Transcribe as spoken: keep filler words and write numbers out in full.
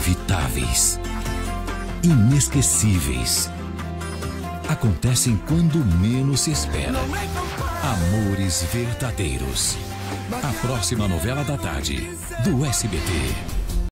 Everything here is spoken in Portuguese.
inevitáveis, inesquecíveis. Acontecem quando menos se espera. Amores verdadeiros. A próxima novela da tarde, do S B T.